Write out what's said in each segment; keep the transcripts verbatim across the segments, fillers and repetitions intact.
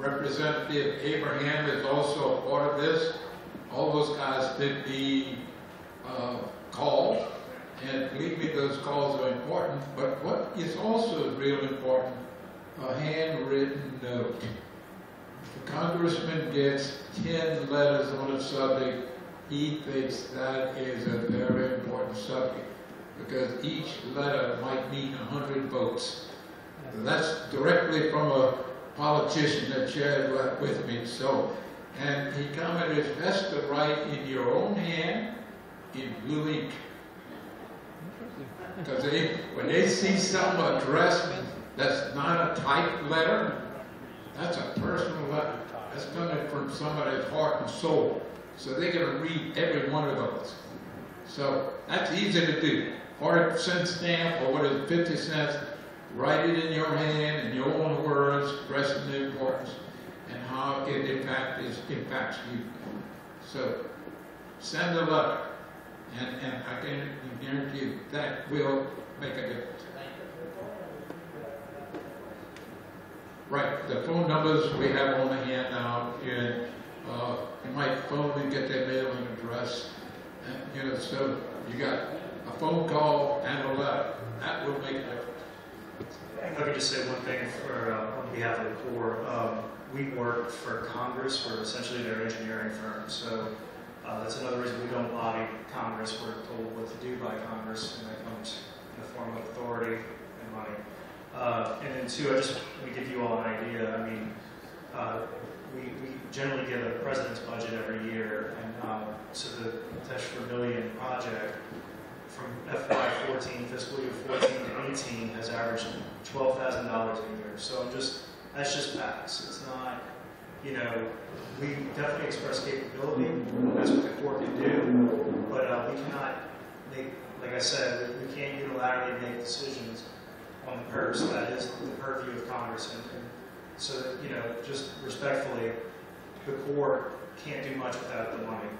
Representative Abraham is also a part of this. All those guys did be uh, called, and believe me, those calls are important. But what is also real important, a handwritten note. If a congressman gets ten letters on a subject, he thinks that is a very important subject, because each letter might mean a hundred votes. And that's directly from a politician that shared that with me. So, and he commented, it's best to write in your own hand in blue ink. Because they, when they see some address that's not a typed letter, that's a personal letter. That's coming from somebody's heart and soul. So they're going to read every one of those. So that's easy to do. Quarter cent stamp, or what is it, fifty cents, write it in your hand, in your own words, expressing the importance and how it impact is, impacts you. So send a letter, and, and I can guarantee you that will make a difference. Right, the phone numbers we have on the handout, and uh, you might phone and get their mailing address, and you know, so you got a phone call and a letter. That will make a difference. If I could just say one thing for, uh, on behalf of the Corps. Um, we work for Congress. We're essentially their engineering firm. So uh, that's another reason we don't lobby Congress. We're told what to do by Congress, and that comes in the form of authority and money. Uh, and then two, I just want to give you all an idea. I mean, uh, we, we generally get a president's budget every year, and um, so the Tesh Vermillion project from F Y fourteen, fiscal year fourteen to eighteen, has averaged twelve thousand dollars a year. So I'm just, that's just facts. It's not, you know, we definitely express capability. That's what the Corps can do. But uh, we cannot make, like I said, we can't unilaterally make decisions on the purse. That is the purview of Congress. And, and so, that, you know, just respectfully, the Corps can't do much without the money.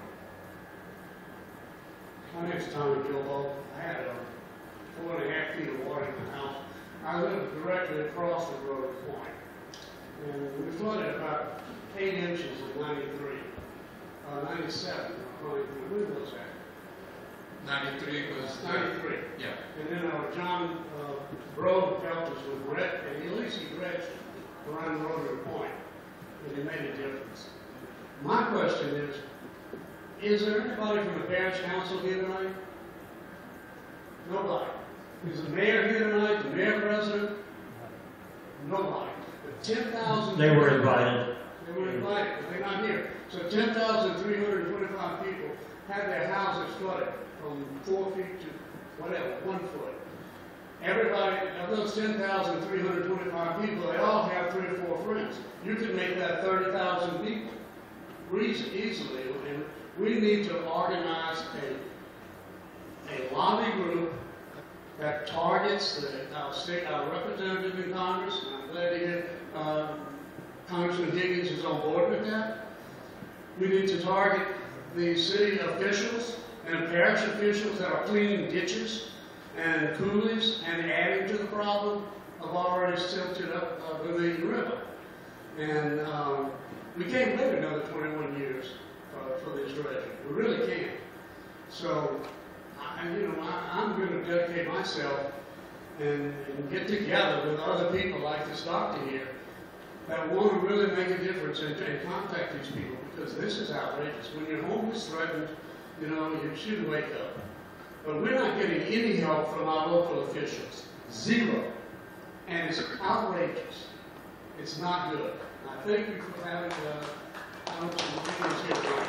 My name's Tommy Gilbo. I had a four and a half feet of water in the house. I live directly across the road point. And we flooded about eight inches in ninety-three. Uh, ninety-seven, when was that? ninety-three was... ninety-three. Yeah. And then our John uh, Broad helped us with Brett, and at least he dredged around Rotary Point, and it made a difference. My question is, is there anybody from the Parish Council here tonight? Nobody. Is the mayor here tonight, the mayor president? Nobody. But ten thousand... They were invited. They were invited, but they're not here. So ten thousand three hundred twenty-five people had their houses flooded from four feet to whatever, one foot. Everybody, of those ten thousand three hundred twenty-five people, they all have three or four friends. You could make that thirty thousand people easily. And we need to organize a, a lobby group that targets the, our state, our representative in Congress. And I'm glad to hear uh, Congressman Higgins is on board with that. We need to target the city officials and parish officials that are cleaning ditches and coolies and adding to the problem of already silted up uh, the river. And um, we can't wait another twenty-one years uh, for this dredging. We really can't. So, I, you know, I, I'm going to dedicate myself and, and get together with other people like this doctor here that want to really make a difference and, and contact these people, because this is outrageous. When your home is threatened, you know, you should wake up. But we're not getting any help from our local officials. Zero. And it's outrageous. It's not good. I thank you for having uh, Congressman Higgins here tonight.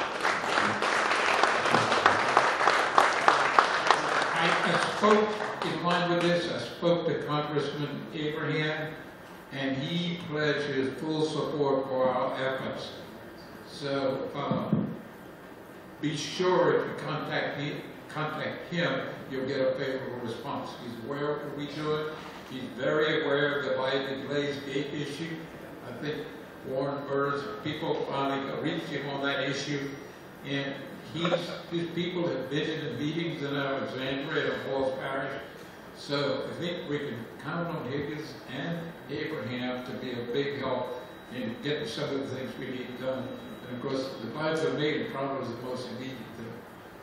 I, I spoke, in line with this, I spoke to Congressman Abraham, and he pledged his full support for our efforts. So um, be sure if you contact him, contact him, you'll get a favorable response. He's aware of what we do it. He's very aware of the Vitamin Glaze Gate issue. I think Warren Burns, people finally reached him on that issue. And he's, his people have visited meetings in Alexandria and Falls Parish. So I think we can count on Higgins and Abraham to be a big help in getting some of the things we need done. And of course, the biofilm problem is the most immediate thing.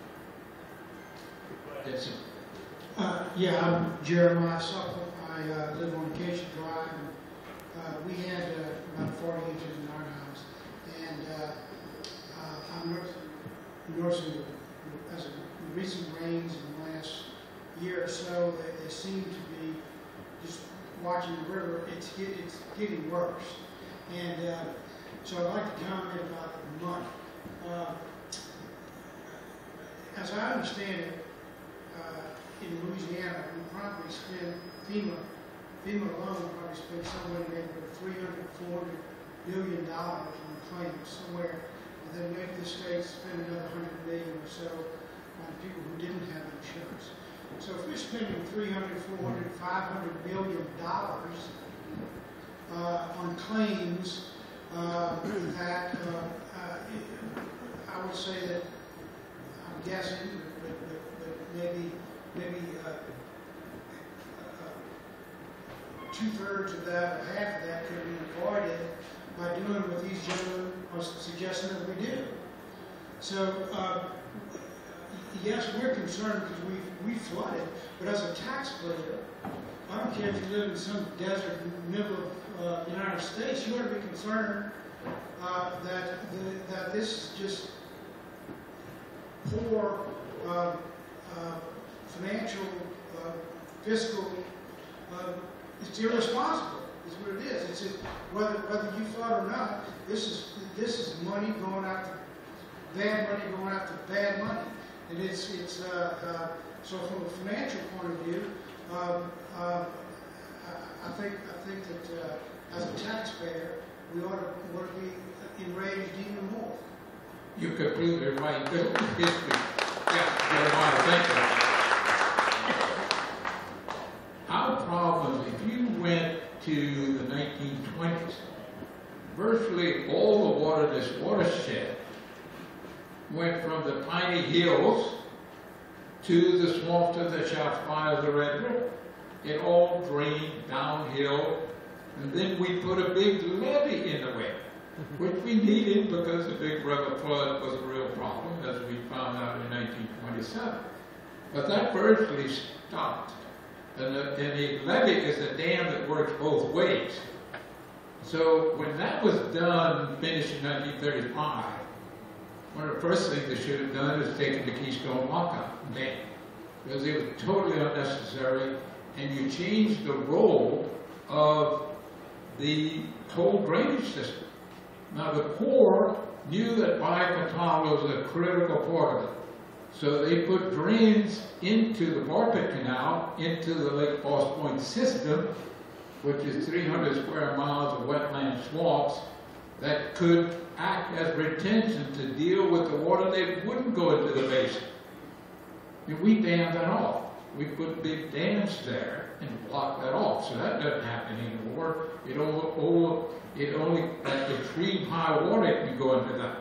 It's Uh, yeah, I'm Jeremiah Suffolk. I uh, live on Acacia Drive. And, uh, we had uh, about forty inches in our house, and uh, uh, I'm nursing, nursing the, as of the recent rains in the last year or so. They, they seem to be just watching the river. It's get, it's getting worse, and uh, so I'd like to comment about the money. Uh, as I understand it, uh, in Louisiana, we probably spend FEMA, FEMA alone will probably spend somewhere in the neighborhood of three hundred, four hundred million dollars on claims somewhere, and then maybe the states spend another hundred million or so on people who didn't have insurance. So if we're spending three hundred, four hundred, five hundred million dollars uh, on claims, uh, that uh, uh, I would say that I'm guessing, but, but, but maybe. Maybe uh, uh, two-thirds of that or half of that could be avoided by doing what these gentlemen are suggesting that we do. So, uh, yes, we're concerned because we we flooded, but as a taxpayer, I don't care if you live in some desert in the middle of uh, the United States, you ought to be concerned uh, that the, that this is just poor. Uh, uh, financial, uh, fiscal, uh, it's irresponsible, is what it is. It's a, whether whether you flood or not, this is this is money going after bad money going after bad money, and it's it's uh, uh, so from a financial point of view, um, uh, I, I think I think that uh, as a taxpayer, we ought to, ought to be enraged even more. You're completely right. History. Yeah, Jeremiah, thank you. Our problem is if you went to the nineteen twenties, virtually all the water in this watershed went from the Piney Hills to the swamps of the Shafai of the Red River. It all drained downhill, and then we put a big levee in the way, which we needed because the big river flood was a real problem, as we found out in nineteen twenty-seven. But that virtually stopped. And the, and the levee is a dam that works both ways. So when that was done, finished in nineteen thirty-five, one of the first things they should have done is taken the Keystone Lockout Dam, because it was totally unnecessary, and you changed the role of the whole drainage system. Now the Corps knew that Bayakatala was a critical part of it. So they put drains into the Barpit Canal, into the Lake Falls Point system, which is three hundred square miles of wetland swamps that could act as retention to deal with the water that wouldn't go into the basin. And we dammed that off. We put big dams there and blocked that off. So that doesn't happen anymore. It only, it only at extreme high water can go into that.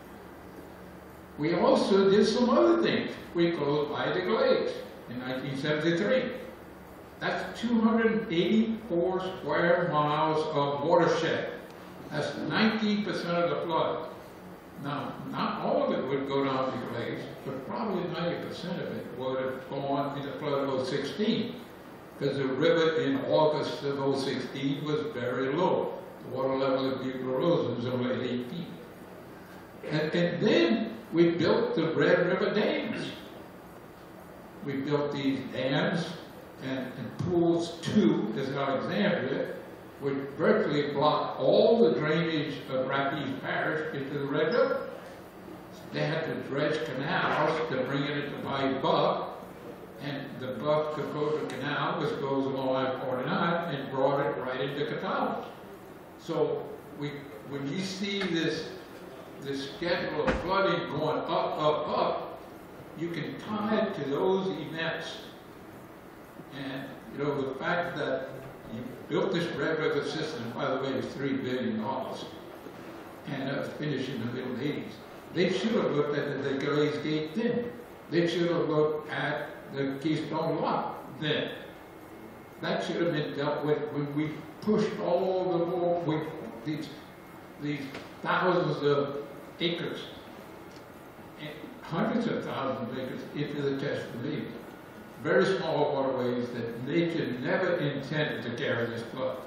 We also did some other things. We closed Ida Glades in nineteen seventy-three. That's two hundred eighty-four square miles of watershed. That's nineteen percent of the flood. Now, not all of it would go down to Glades, but probably ninety percent of it would have gone in the flood of oh sixteen, because the river in August of oh sixteen was very low. The water level of Deep Rosa was only at eight feet. And, and then we built the Red River dams. We built these dams and, and pools two, as Alexandria, which virtually blocked all the drainage of Rapides Parish into the Red River. They had to dredge canals to bring it into Bayou Buff, and the Buff-Dakota Canal, which goes along I forty-nine, and brought it right into Catawba. So we, when you see this this schedule of flooding going up, up, up, you can tie it to those events. And, you know, the fact that you built this Red River system, by the way, was three billion dollars, and that was finished in the middle eighties. They should have looked at the Glades Gate then. They should have looked at the Keystone Lock then. That should have been dealt with when we pushed all the more, we, these these thousands of acres, and hundreds of thousands of acres into the Chesapeake. Very small waterways that nature never intended to carry this flood.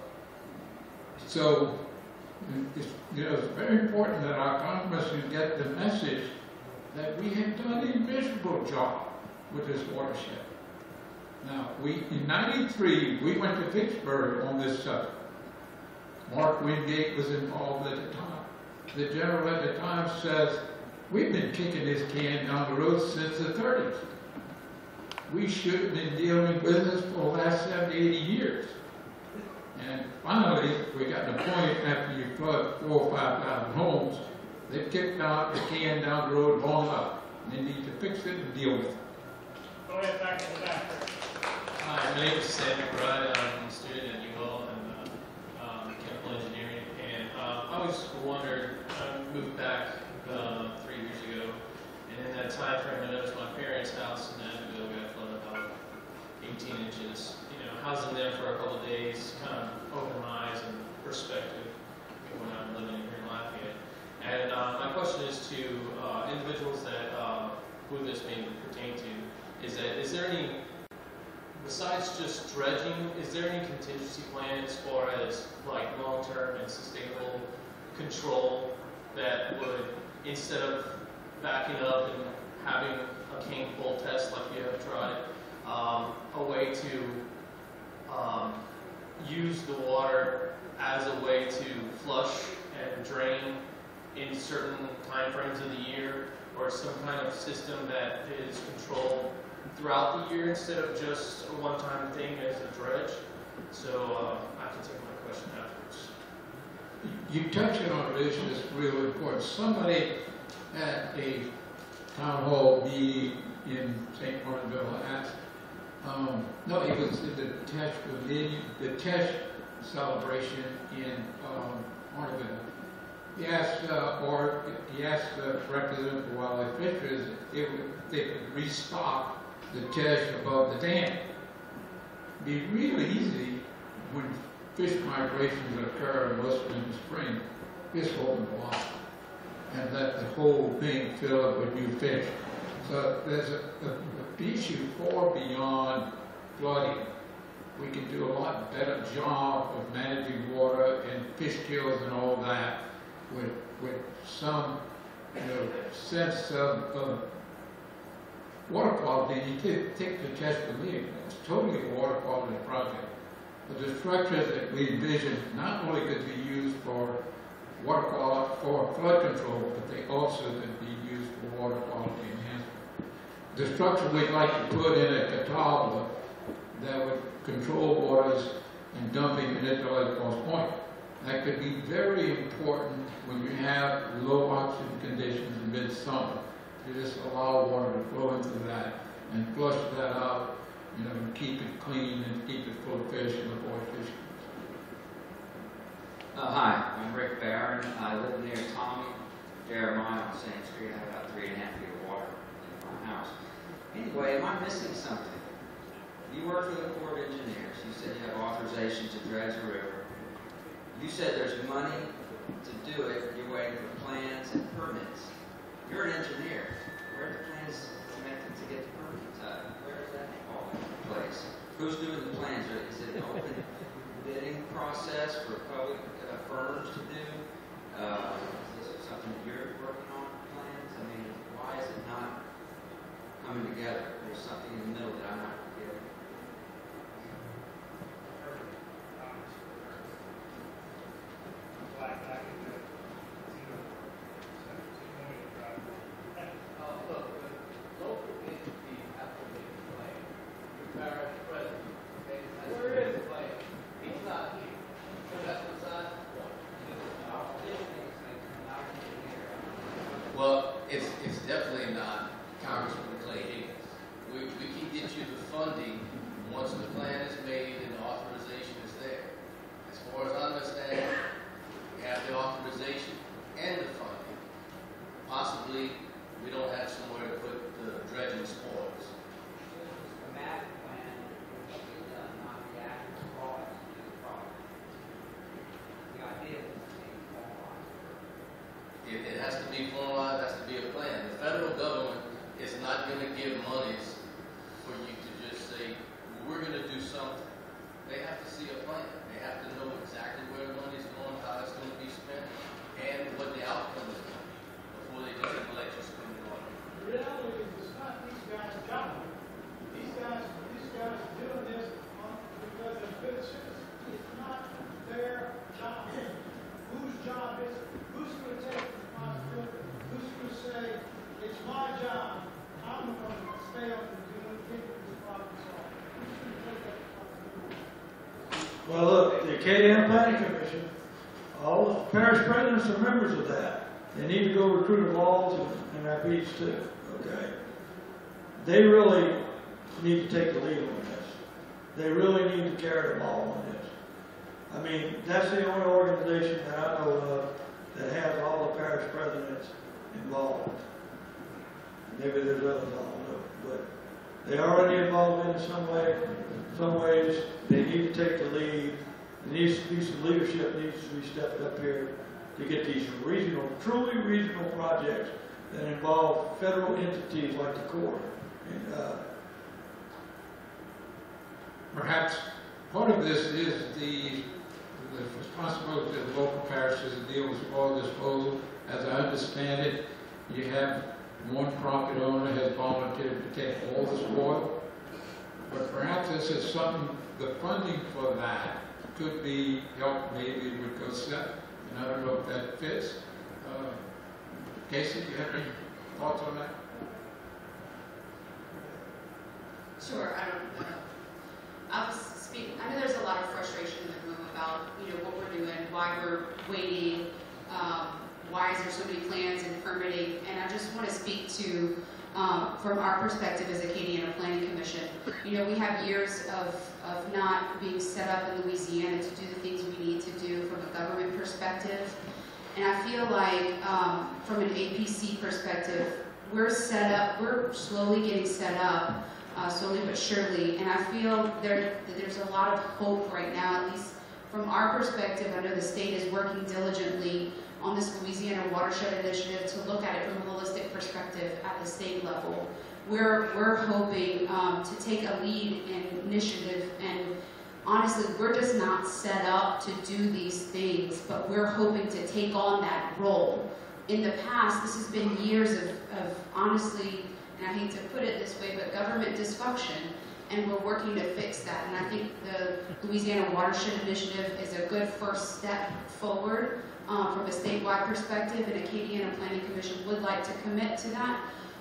So, it's, you know, it's very important that our congressmen get the message that we have done a miserable job with this watershed. Now, we, in ninety-three, we went to Vicksburg on this subject. Mark Wingate was involved at the time. The general at the time says, we've been kicking this can down the road since the thirties. We should have been dealing with this for the last seventy, eighty years. And finally, we got to the point after you flood four or five thousand homes, they kicked out the can down the road long enough. They need to fix it and deal with it. Go ahead, back to the back. Hi, my name is Sam McBride. I'm a student at U L in uh, um, chemical engineering. And uh, I always wondered, I moved back uh, three years ago, and in that time frame, I noticed my parents' house in Nashville got flooded about eighteen inches. You know, housing them for a couple of days kind of opened my eyes and perspective when I'm living here in Lafayette. And uh, my question is to uh, individuals that uh, who this may pertain to, is that is there any, besides just dredging, is there any contingency plan as far as like long-term and sustainable control that would, instead of backing up and having a cane pull test like you have tried, um, a way to um, use the water as a way to flush and drain in certain time frames of the year, or some kind of system that is controlled throughout the year instead of just a one-time thing as a dredge? So uh, I can take my question afterwards. You touch on an issue that's really important. Somebody at a town hall meeting in Saint Martinville asked, um, no, it was at the Tesh Pavilion, the Tesh celebration in um, Martinville. He asked, uh, or he asked the representative of wildlife fisheries if they could restock the Tesh above the dam. It'd be really easy when fish migrations occur in West in the spring, just open the water and let the whole thing fill up with new fish. So there's a, a, a issue far beyond flooding. We can do a lot better job of managing water and fish kills and all that with, with some, you know, sense of, of water quality. You take, take the Chesapeake, it's totally a water quality project. But the structures that we envision not only could be used for water quality, for flood control, but they also could be used for water quality enhancement. The structure we'd like to put in at Catawba that would control waters and dumping in it at Cross Point. That could be very important when you have low oxygen conditions in midsummer. You just allow water to flow into that and flush that out, you know, and keep it clean and keep it full of fish and avoid fish. Uh, hi, I'm Rick Barron. I live near Tommy Jeremiah on Same Street. I have about three and a half feet of water in my house. Anyway, am I missing something? You work for the Corps of Engineers. You said you have authorization to dredge the river. You said there's money to do it. You're waiting for plans and permits. You're an engineer. Where are the plans connected to get the permits? Uh, where does that all take place? Who's doing the plans? Is it an open bidding process for public uh, firms to do? Uh, is this something that you're working on, plans? I mean, why is it not coming together? There's something in the middle that I'm not getting. It, it has to be formalized, has to be a plan. The federal government is not going to give monies for you to just say, we're going to do something. They have to see a plan. They have to know exactly where the money's going, how it's going to be spent, and what the outcome is going to be before they just let you spend the money. The reality is, it's not these guys' job. These guys, these guys are doing this uh, because they're good citizens. It's not their job. Whose job is it? Who's going to take responsibility? Who's going to say, it's my job, I'm going to stay up and do it, get this problem solved? Who's going to take that responsibility? Well, look, the Acadiana Planning Commission, all the parish presidents are members of that. They need to go recruit them all and, and our beach too, okay? They really need to take the lead on this. They really need to carry them all on this. I mean, that's the only organization that I know of that has all the parish presidents involved. Maybe there's others, I don't know, but they are already involved in it some way, some ways. They need to take the lead. There needs to be some leadership needs to be stepped up here to get these regional, truly regional projects that involve federal entities like the Corps. And, uh, Perhaps part of this is the, the responsibility of the local parishes to deal with spoil disposal. As I understand it, you have one property owner has volunteered to take all the spoil, but perhaps this is something, the funding for that could be helped maybe with COSEP, and I don't know if that fits. Uh, Casey, do you have any thoughts on that? Sure, I don't know. I was speaking, I know there's a lot of frustration in the room about, you know, what we're doing, why we're waiting, um, why is there so many plans and permitting, and I just want to speak to, um, from our perspective as Acadiana Planning Commission, you know, we have years of, of not being set up in Louisiana to do the things we need to do from a government perspective, and I feel like um, from an A P C perspective, we're set up, we're slowly getting set up, Uh, slowly but surely, and I feel there there's a lot of hope right now, at least from our perspective. I know the state is working diligently on this Louisiana Watershed Initiative to look at it from a holistic perspective at the state level. We're, we're hoping um, to take a lead in initiative, and honestly, we're just not set up to do these things, but we're hoping to take on that role. In the past, this has been years of, of honestly, and I hate to put it this way, but government dysfunction, and we're working to fix that. And I think the Louisiana Watershed Initiative is a good first step forward um, from a statewide perspective, and Acadiana Planning Commission would like to commit to that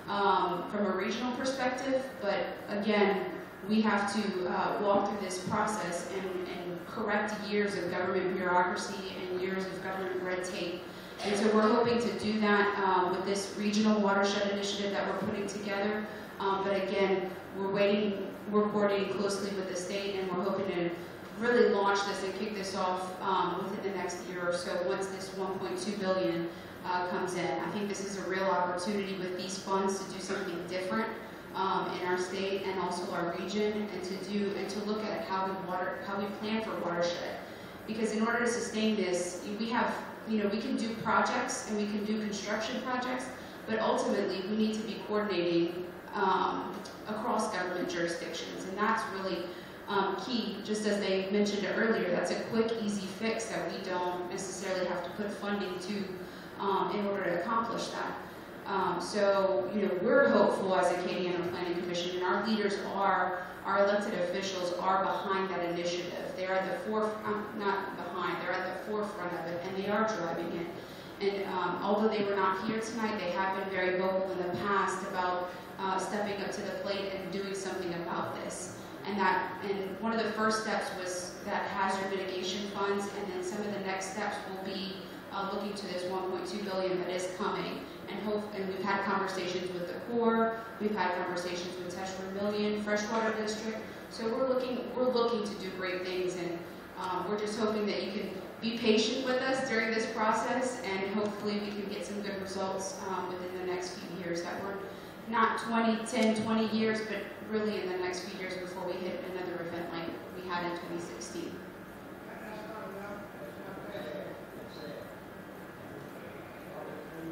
um, from a regional perspective. But again, we have to uh, walk through this process and, and correct years of government bureaucracy and years of government red tape. And so we're hoping to do that um, with this regional watershed initiative that we're putting together. Um, but again, we're waiting, we're coordinating closely with the state, and we're hoping to really launch this and kick this off um, within the next year or so once this one point two billion dollars uh, comes in. I think this is a real opportunity with these funds to do something different um, in our state and also our region, and to do and to look at how we water, how we plan for watershed. Because in order to sustain this, we have You know, we can do projects and we can do construction projects, but ultimately we need to be coordinating um, across government jurisdictions, and that's really um, key. Just as they mentioned it earlier, that's a quick, easy fix that we don't necessarily have to put funding to um, in order to accomplish that. Um, so, you know, we're hopeful as Acadiana Planning Commission, and our leaders are, our elected officials are behind that initiative. They're at the forefront, not behind, they're at the forefront of it, and they are driving it. And um, although they were not here tonight, they have been very vocal in the past about uh, stepping up to the plate and doing something about this. And that, and one of the first steps was that hazard mitigation funds, and then some of the next steps will be uh, looking to this one point two billion dollars that is coming. And hope, and we've had conversations with the Corps, we've had conversations with Tesh Vermilion, Freshwater District. So we're looking, we're looking to do great things, and um, we're just hoping that you can be patient with us during this process, and hopefully we can get some good results um, within the next few years. That we're not twenty, ten, twenty years, but really in the next few years before we hit another event like we had in twenty sixteen. That's not enough, that's not bad.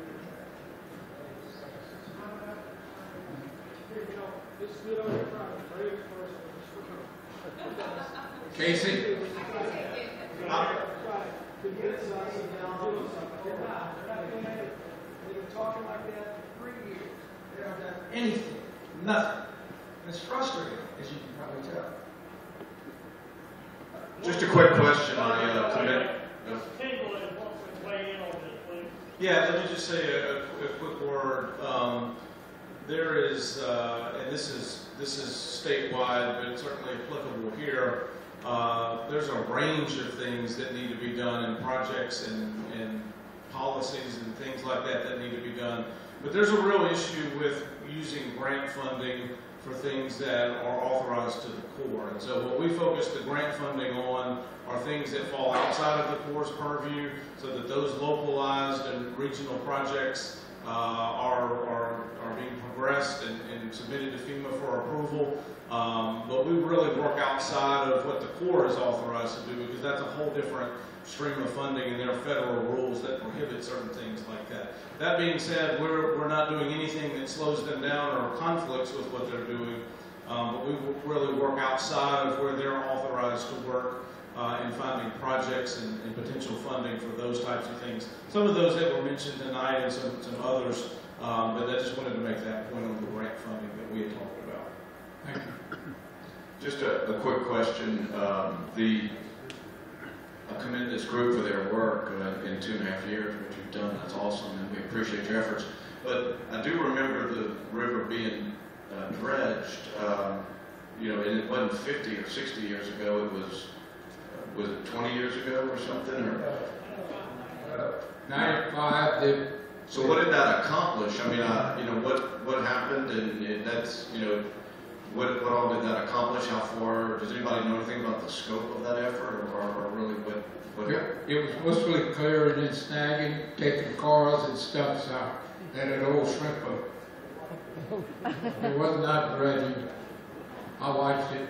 sit over there trying to trade it first. Casey? To get something down, doing something. They're not, they're not doing anything. They've been talking like that for three years. They haven't done Anything, nothing. It's frustrating, as you can probably tell. Just a quick question on the uh, commit. Mister Chamberlain wants to weigh in on this, please. Yeah, let me just say a, a, a quick word. Um, there is, uh, and this is this is statewide, but certainly applicable here. Uh, there's a range of things that need to be done, and projects and, and policies and things like that that need to be done. But there's a real issue with using grant funding for things that are authorized to the Corps. And so what we focus the grant funding on are things that fall outside of the Corps' purview, so that those localized and regional projects uh, are, are, are being progressed and, and submitted to FEMA for approval. Um, but we really work outside of what the Corps is authorized to do, because that's a whole different stream of funding, and there are federal rules that prohibit certain things like that. That being said, we're, we're not doing anything that slows them down or conflicts with what they're doing, um, but we really work outside of where they're authorized to work uh, in finding projects and, and potential funding for those types of things. Some of those that were mentioned tonight and some, some others, um, but I just wanted to make that point on the grant funding that we had talked about. Thank you. Just a, a quick question. Um, the I commend this group for their work uh, in two and a half years, what you've done. That's awesome, and we appreciate your efforts. But I do remember the river being uh, dredged, um, you know, and it wasn't fifty or sixty years ago. It was, uh, was it twenty years ago or something? Or? ninety-five, did, So what did that accomplish? I mean, I, you know, what, what happened, and it, that's, you know, what, what all did that accomplish? How far? Does anybody know anything about the scope of that effort, or, or really what? what it it was mostly clearing and snagging, taking cars and stuff out. That an old shrimper. It was not dredging. I watched it.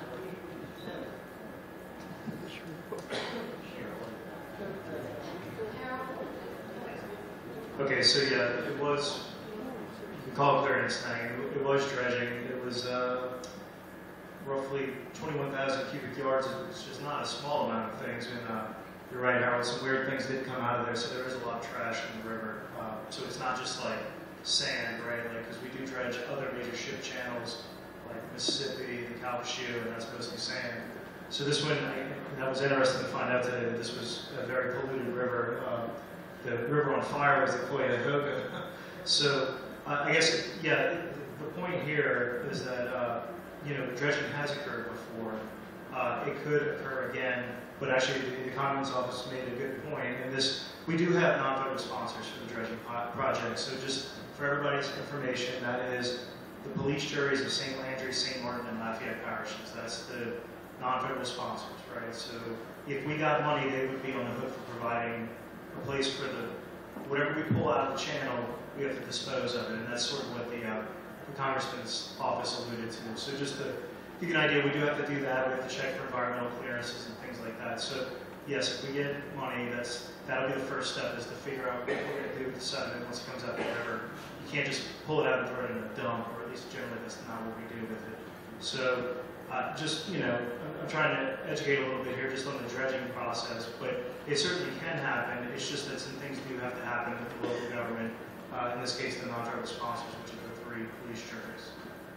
Okay, so yeah, it was, we call it clearing and snagging. It was dredging. It was uh, roughly twenty-one thousand cubic yards. It's just not a small amount of things. And uh, you're right, Harold, some weird things did come out of there. So there is a lot of trash in the river. Uh, so it's not just like sand, right? Like, because we do dredge other major ship channels, like Mississippi, the Calcasieu, and that's mostly sand. So this one, I, that was interesting to find out today that this was a very polluted river. Uh, the river on fire was the Cuyahoga. So uh, I guess, yeah, the point here is that, uh, you know, dredging has occurred before. Uh, it could occur again, but actually the, the Congress office made a good point. And this, we do have non-federal sponsors for the dredging project. So just for everybody's information, that is the police juries of Saint Landry, Saint Martin, and Lafayette parishes. That's the non-federal sponsors, right? So if we got money, they would be on the hook for providing a place for the, whatever we pull out of the channel, we have to dispose of it. And that's sort of what the, uh, the Congressman's office alluded to. So just to give you an idea, we do have to do that. We have to check for environmental clearances and things like that. So yes, if we get money, that's, that'll be the first step, is to figure out what we're going to do with the sediment once it comes out of the river. You can't just pull it out and throw it in a dump, or at least generally that's not what we do with it. So uh, just, you know, I'm, I'm trying to educate a little bit here just on the dredging process, but it certainly can happen. It's just that some things do have to happen with the local government, uh, in this case the non-federal sponsors, which are the three police juries.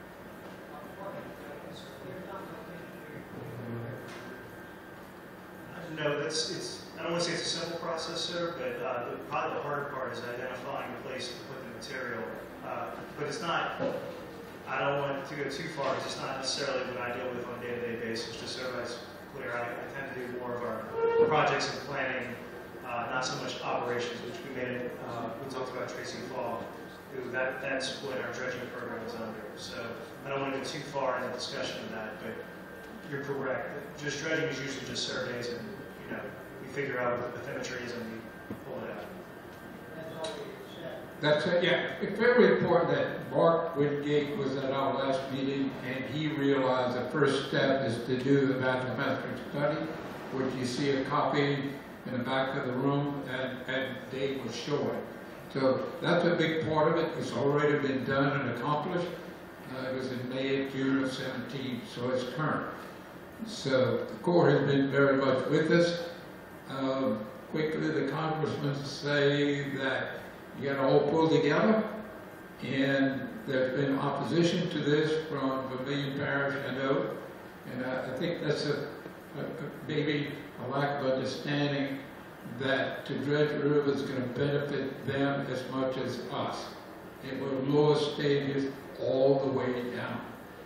No, that's, it's, I don't want to say it's a simple process, sir, but uh, the, probably the harder part is identifying a place to put the material. Uh, but it's not, I don't want to go too far, because it's not necessarily what I deal with on a day-to-day basis, just so everybody's clear. I, I tend to do more of our projects and planning, uh, not so much operations, which we made it, uh, we talked about Tracy Fall. That, that's what our dredging program is under. So I don't want to go too far in the discussion of that, but you're correct. Just dredging is usually just surveys, and you know, we figure out what the bathymetry is and we pull it out. That's it, yeah. It's very important that Mark Wingate was at our last meeting, and he realized the first step is to do the bathymetric study, which you see a copy in the back of the room, and, and Dave was showing. So that's a big part of it. It's already been done and accomplished. Uh, it was in May, June of seventeen, so it's current. So the Corps has been very much with us. Um, quickly, the congressmen say that you got to all pull together, and there's been opposition to this from Vermilion Parish, I know, and I, I think that's a, a, a maybe a lack of understanding that to dredge the river is going to benefit them as much as us. It will lower stages all the way down.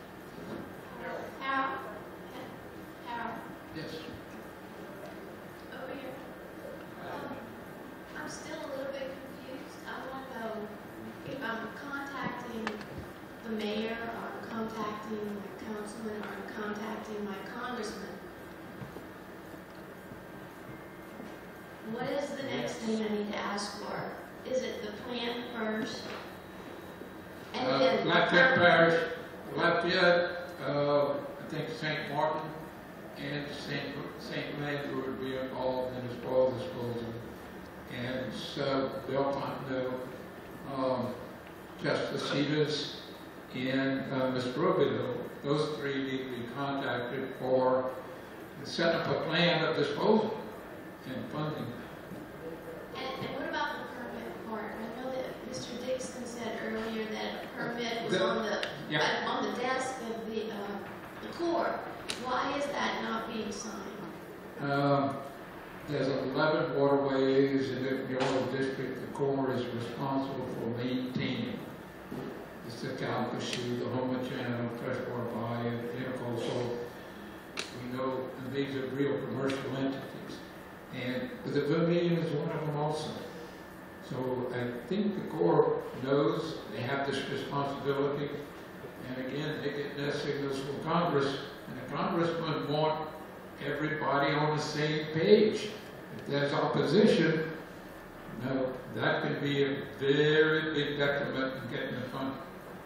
Al? Al? Yes. Over here. Um, I'm still a little bit confused. I want to know if I'm contacting the mayor, or I'm contacting my councilman, or I'm contacting my congressman. What is the next thing I need to ask for? Is it the plan first? And Uh, then the Lafayette permit? Parish, Lafayette, uh, I think Saint Martin and Saint Saint Andrew would be involved in the spoil disposal. And so Belmont, um, Justice Cedars, and uh, Miss Rubio, those three need to be contacted for setting up a plan of disposal and funding. And, and what about the permit part? I know that Mister Dixon said earlier that a permit was The- on the, yeah. uh, on the desk of the, uh, the Corps. Why is that not being signed? Um, there's eleven waterways in the Neola district. The Corps is responsible for maintaining. It's the Calcasieu, the Homer Channel, Freshwater Bayou, Intercoastal. We know that these are real commercial entities. And the Vermilion is one of them also. So I think the Corps knows they have this responsibility. And again, they get their signals from Congress. And the congressmen want everybody on the same page. If there's opposition, no, that could be a very big detriment in getting the funding.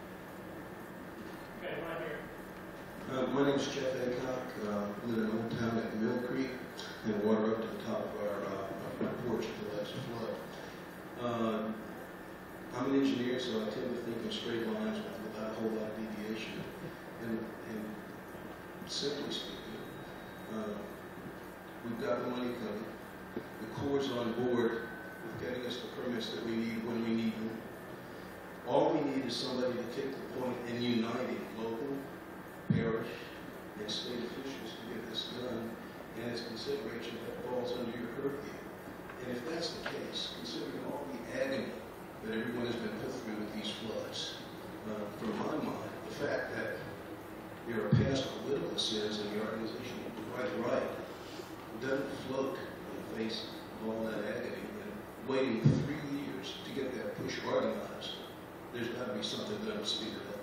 Okay, right here. Uh, my name is Jeff Hancock. Uh, I live in Old Town at Mill Creek, and water up to the top of our, uh, our porch if it lets it flood. Uh, I'm an engineer, so I tend to think in straight lines without a whole lot of deviation. And, and simply speaking, uh, we've got the money coming. The Corps on board with getting us the permits that we need when we need them. All we need is somebody to take the point in uniting local, parish, and state officials to get this done, and it's consideration that falls under your purview. And if that's the case, considering all the agony that everyone has been put through with these floods, uh, from my mind, the fact that there are past political sins in the organization quite right doesn't float in the face of all that agony and waiting three years to get that push organized. There's got to be something done to speed it up.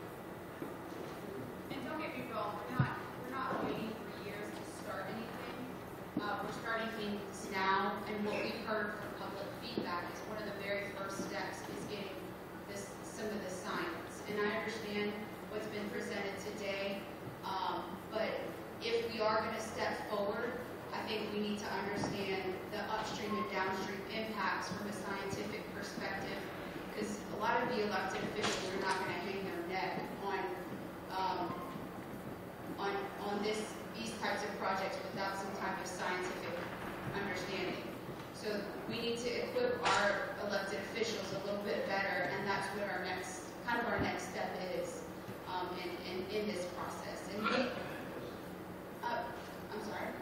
And don't get me wrong, we're not, we're not waiting for years to start anything. Uh, we're starting things now, and what we've heard from public feedback is one of the very first steps is getting this, some of the science. And I understand what's been presented today, um, but if we are going to step forward, I think we need to understand the upstream and downstream impacts from a scientific perspective, because a lot of the elected officials are not going to hang their neck on um, on on this these types of projects without some type of scientific understanding. So we need to equip our elected officials a little bit better, and that's what our next kind of our next step is um, in, in in this process. And we, uh, I'm sorry.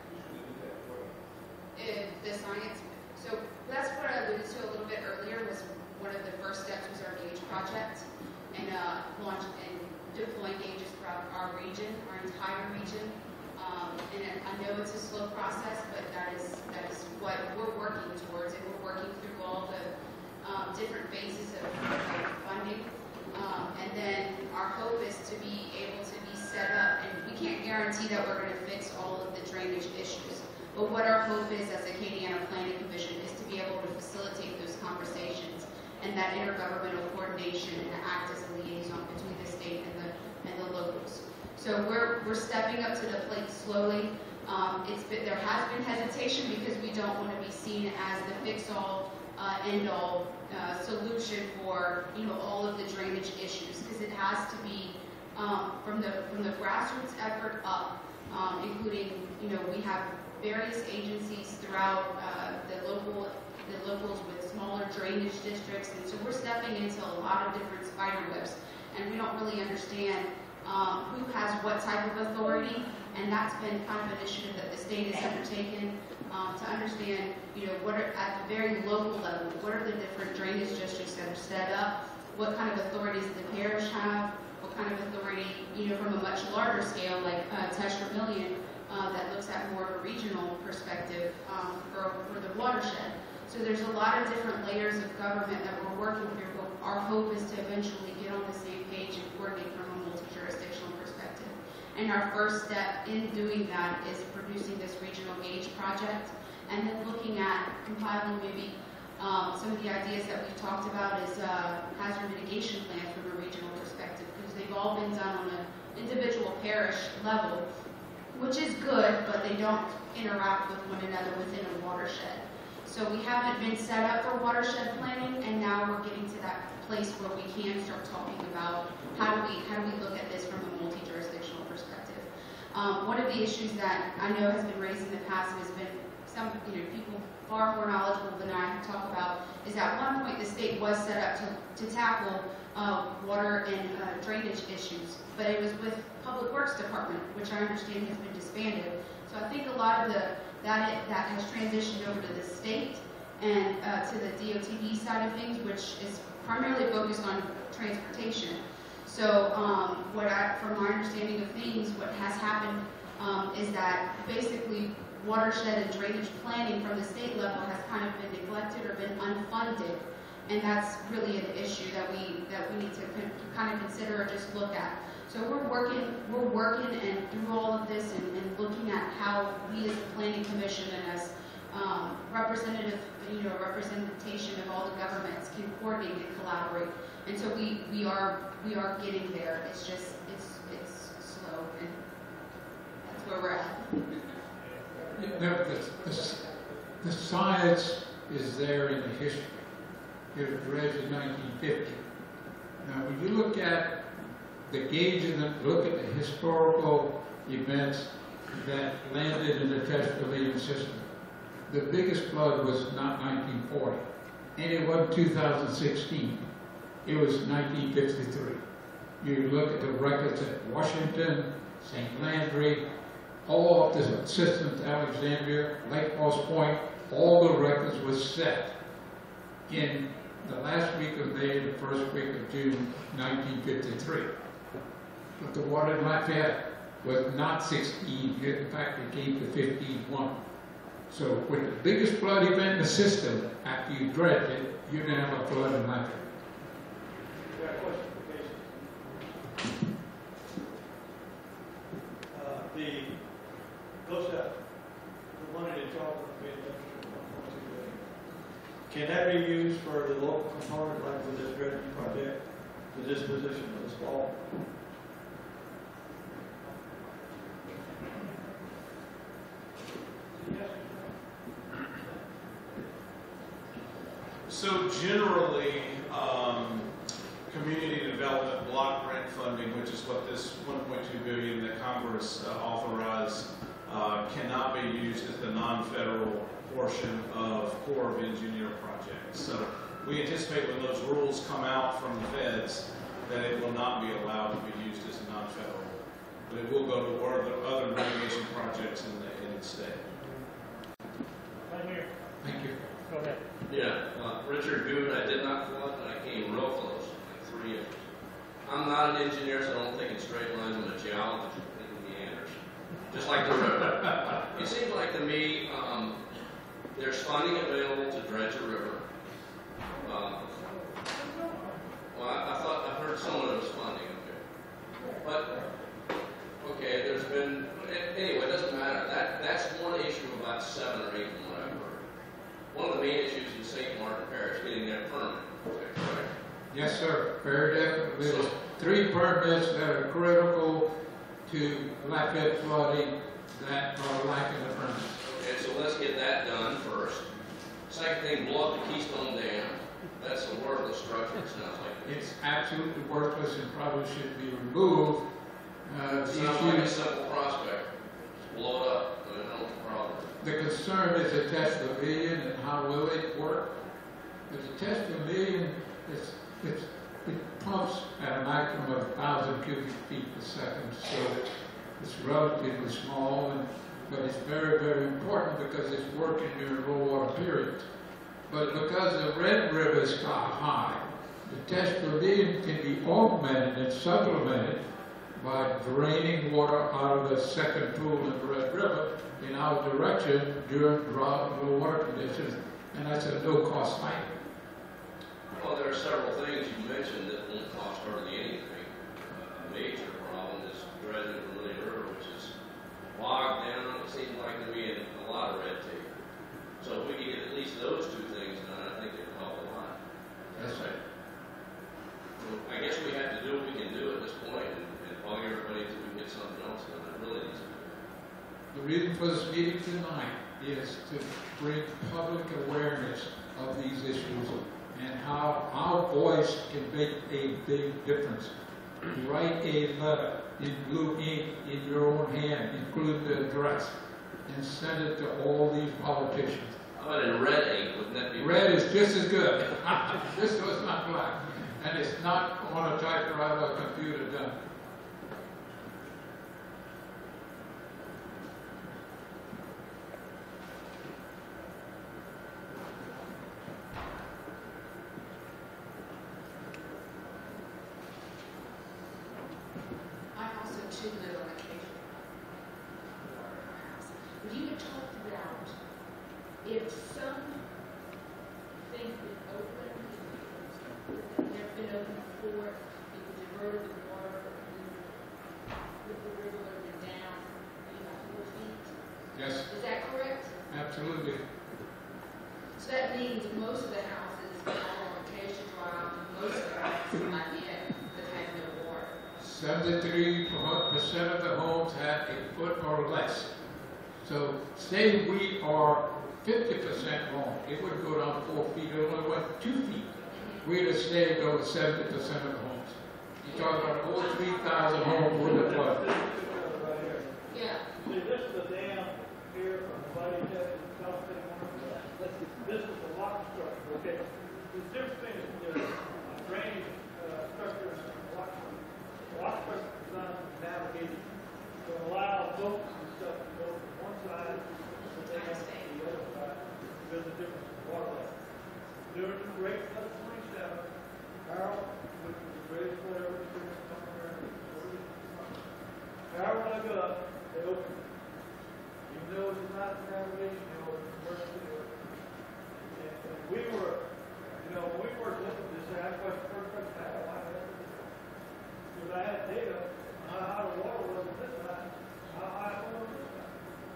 Uh, the science. So that's what I alluded to a little bit earlier. Was one of the first steps was our GAGE project, and uh, launch and deploying GAGEs throughout our region, our entire region. Um, and I know it's a slow process, but that is that is what we're working towards, and we're working through all the um, different phases of, of funding. Um, and then our hope is to be able to be set up, and we can't guarantee that we're going to fix all of the drainage issues. But what our hope is as a Acadiana Planning Commission is to be able to facilitate those conversations and that intergovernmental coordination and act as a liaison between the state and the and the locals. So we're we're stepping up to the plate slowly. Um, it's been, there has been hesitation because we don't want to be seen as the fix-all, uh, end-all uh, solution for you know all of the drainage issues, because it has to be um, from the from the grassroots effort up, um, including, you know, we have various agencies throughout uh, the local the locals with smaller drainage districts, and so we're stepping into a lot of different spider webs, and we don't really understand um, who has what type of authority, and that's been kind of an initiative that the state has undertaken um, to understand, you know, what are, at the very local level, what are the different drainage districts that are set up, what kind of authorities the parish have, what kind of authority, you know, from a much larger scale like uh, Tetra Million uh, that looks at more of a regional perspective um, for, for the watershed. So there's a lot of different layers of government that we're working through, but our hope is to eventually get on the same page and coordinate from a multi-jurisdictional perspective. And our first step in doing that is producing this regional gauge project, and then looking at compiling maybe um, some of the ideas that we've talked about is uh, hazard mitigation plans from a regional perspective, because they've all been done on an individual parish level, which is good, but they don't interact with one another within a watershed. So we haven't been set up for watershed planning, and now we're getting to that place where we can start talking about how do we how do we look at this from a multi-jurisdictional perspective. Um, one of the issues that I know has been raised in the past and has been some you know people far more knowledgeable than I can talk about is at one point the state was set up to to tackle uh, water and uh, drainage issues, but it was with Public Works Department, which I understand has been disbanded. So I think a lot of the That, it, that has transitioned over to the state and uh, to the D O T D side of things, which is primarily focused on transportation. So um, what I, from my understanding of things, what has happened um, is that basically watershed and drainage planning from the state level has kind of been neglected or been unfunded. And that's really an issue that we that we need to kind of consider or just look at. So we're working, we're working and through all of this and, and looking at how we as a planning commission and as um, representative, you know, representation of all the governments can coordinate and collaborate. And so we, we are we are getting there. It's just it's it's slow, and that's where we're at. You know, the, the, the science is there in the history. It was read in nineteen fifty. Now, when you look at the gauge and look at the historical events that landed in the Chesterfield system, the biggest flood was not nineteen forty, and it wasn't two thousand sixteen. It was nineteen fifty-three. You look at the records at Washington, Saint Landry, all of the systems, Alexandria, Lake Cross Point, all the records were set in the last week of May, the first week of June, nineteen fifty-three. But the water in Lafayette was not sixteen, in fact it came to fifteen one. So with the biggest flood event in the system, after you dredge it, you're going to have a flood in Lafayette. You got a question, Casey? Uh, the, goes up, the money that y'all are paying attention to, one point two billion. Can that be used for the local component, like for this dredging project, the disposition of this fall? So generally, um, community development block grant funding, which is what this one point two billion dollars that Congress uh, authorized, uh, cannot be used as the non-federal portion of Corps of Engineer projects. So we anticipate when those rules come out from the feds that it will not be allowed to be used as a non-federal, but it will go to other, other mitigation projects in the, in the state. Right here. Thank you. Go ahead. Yeah, uh, Richard Good, I did not flood, but I came real close, like three inches. I'm not an engineer, so I don't think in straight lines. I'm a geologist, I think in meanders. Just like the river. It seems like to me, um, there's funding available to dredge a river. Uh, well, I, I thought, I heard someone that was funding, okay. But, okay, there's been, anyway, it doesn't matter. That, that's one issue about seven or eight from what I've heard. One of the main issues in Saint Martin Parish, getting their permit, okay, correct? Yes, sir, very definitely. There's So- three permits that are critical to Lafayette flooding that are lacking the permit. Okay, so let's get that done first. Second thing, blow up the Keystone Dam. That's a worthless structure, it sounds like it's absolutely worthless and probably should be removed. Uh, It the sounds like a issue- simple prospect. Just blow it up, and I don't have a problem. The concern is the test pavilion and how will it work. But the test pavilion, it's, it's, it pumps at a maximum of one thousand cubic feet per second, so it's relatively small, and, but it's very, very important because it's working during low water periods. But because the Red River is high, the test pavilion can be augmented and supplemented by draining water out of the second pool in the Red River in our direction during drought and low water conditions, and that's a no-cost item. Well, there are several things you mentioned that won't cost hardly anything. Uh, A major problem is dredging the Vermilion River, which is bogged down. It seems like to me in a lot of red tape. So if we could get at least those two things done, I think it would help a lot. That's right. So I guess we have to do what we can do at this point and, and bug everybody until we get something else done. It really needs to be done. The reason for this meeting tonight is to bring public awareness of these issues and how our voice can make a big difference. Write a letter in blue ink in your own hand, include the address, and send it to all these politicians. How about in red ink? Wouldn't that be? Red is just as good. This was not black, and it's not on a typewriter or computer done. I also too live on occasion. You had talked about if some things been open, that never been open before, it would divert the water, with the river would have been down, maybe about four feet. Yes, Is that correct? absolutely. So that means most of the houses along Acacia Drive, most of the houses I get that had no water. seventy-three percent of the homes had a foot or less. So say we are fifty percent wrong, it would go down four feet, it only went two feet. We'd have saved over seventy percent of the homes. You're talking about over three thousand homes would have flooded. Yeah. See, this is the dam here from the Buddy Head and South City Market. This is the lock structure, okay? There's different things, there's a drainage uh, structure and a lock structure. The lock structure is designed to navigate, to allow boats and stuff to go from one side to the dam to the other side, because of the difference in water level. During the Great Flood of twenty-seven, Harold, which was the greatest flood ever experienced in America, Harold dug up, they opened it. Even though it was not a navigation, they opened the first video. And and we were, you know, when we first looked at this, I asked the first question I had, why did I do this? Because I had data on how high the water was at this time, how high it was this time.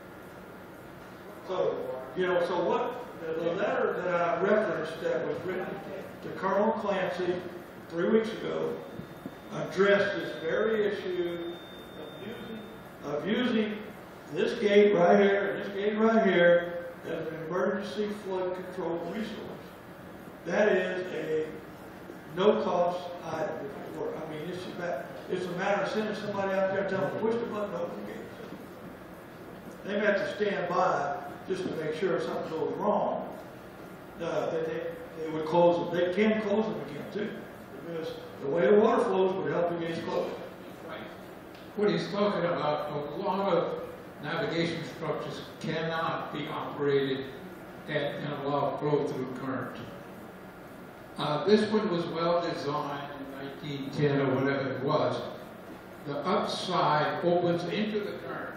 So, you know, so what, the, the letter that I referenced that was written to Colonel Clancy three weeks ago addressed this very issue Of using, of using this gate right here and this gate right here as an emergency flood control resource. That is a no-cost item. For, I mean, it's about, it's a matter of sending somebody out there and telling them, push the button, open the gates. They have to stand by just to make sure if something goes wrong, uh, that they, they would close them. They can close them again too, because the way the water flows would help the gates close. What he's talking about, a lot of navigation structures cannot be operated at and allow flow through current. Uh, this one was well designed in nineteen ten or whatever it was. The upside opens into the current,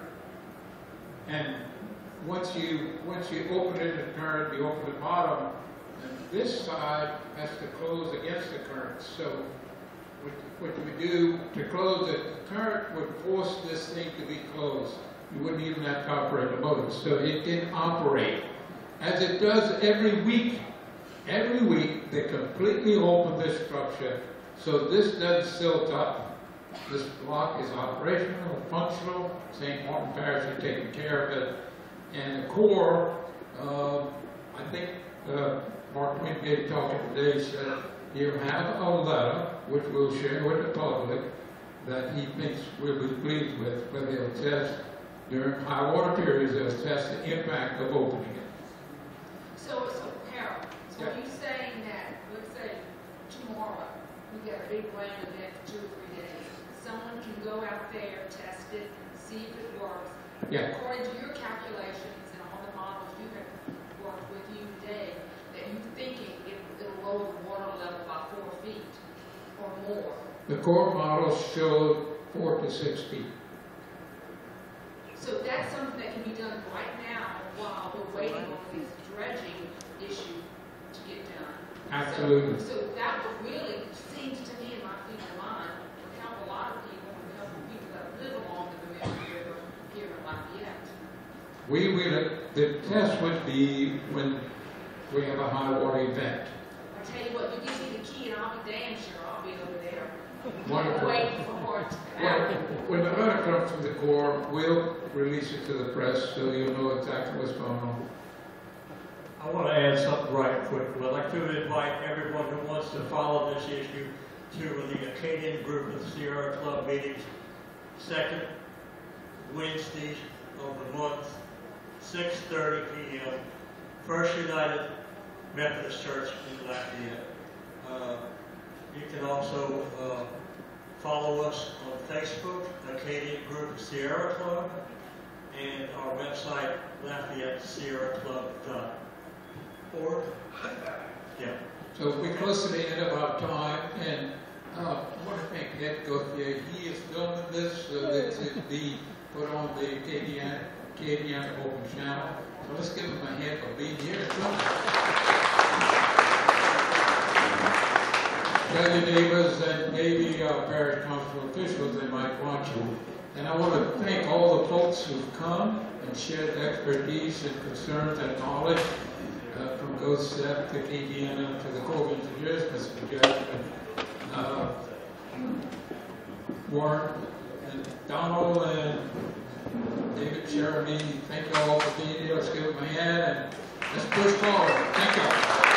and once you once you open it in the current, you open the bottom, and this side has to close against the current. So what, what you do to close it, the current would force this thing to be closed. You wouldn't even have to operate the motor, so it can operate as it does every week. Every week, they completely open this structure, so this doesn't silt up. This block is operational, functional. Saint Martin Parish is taking care of it. And the Corps, uh, I think uh, Mark Wingate talking today said he'll have a letter, which we'll share with the public, that he thinks we'll be pleased with, but they'll test, during high water periods, they'll test the impact of opening it. So, so Harold, so Yeah. are you saying that, let's say tomorrow, we got a big rain event for two or three days, someone can go out there, test it, see if it works? Yeah. According to your calculations and all the models you have worked with you today, that you're thinking it, it'll lower the water level by four feet or more. The core models showed four to six feet. So that's something that can be done right now while we're waiting on this dredging issue to get done. Absolutely. So, so that would really, seems to me, in my feeling of mind, would help a lot of people, and help the people that live along the Bemidji River here in Lafayette. We will, the test would be when we have a high water event. I tell you what, you give me the key and I'll be damn sure I'll be over there. Wonderful. Waiting for it to Well, happen. when the letter comes from the Corps, we'll release it to the press so you'll know exactly what's going on. I want to add something right quick. I'd like to invite everyone who wants to follow this issue to the Acadian Group of Sierra Club meetings, second Wednesday of the month, six thirty p m First United Methodist Church in Lafayette. Uh, you can also uh, follow us on Facebook, Acadian Group of Sierra Club, and our website, Lafayette Sierra Club dot org. Yeah. So we're close to the end of our time, and uh, I want to thank Ed Gauthier. He is filming this so that it be put on the Acadian, Acadian Open Channel. So let's give him a hand for being here. Tell your neighbors and maybe uh, parish council officials they might want you. And I want to thank all the folks who've come and shared expertise and concerns and knowledge. Uh, from GOSEP to Acadiana to the Corps of Engineers, Mister Judge, uh, Warren, and Donald, and David Jeremy. Thank you all for being here. Let's give them a hand and let's push forward. Thank you.